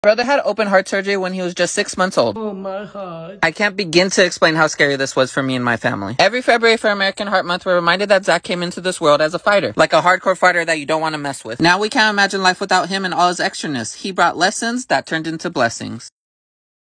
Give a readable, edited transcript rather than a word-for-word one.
Brother had open heart surgery when he was just 6 months old. Oh my God. I can't begin to explain how scary this was for me and my family. Every February for American Heart Month, we're reminded that Zach came into this world as a fighter, like a hardcore fighter that you don't want to mess with. Now we can't imagine life without him and all his extraness. He brought lessons that turned into blessings.